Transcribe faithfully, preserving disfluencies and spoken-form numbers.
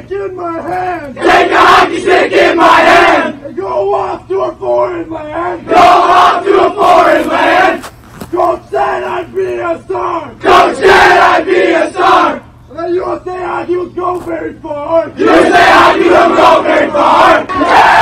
stick in my hand. Take a hockey stick in my hand. And go off to a foreign land. Go off to a foreign land. Coach said I'd be a star. Coach said I'd be a star. And the U S A Hockey will go very far. U S A Hockey will go very far. Yeah!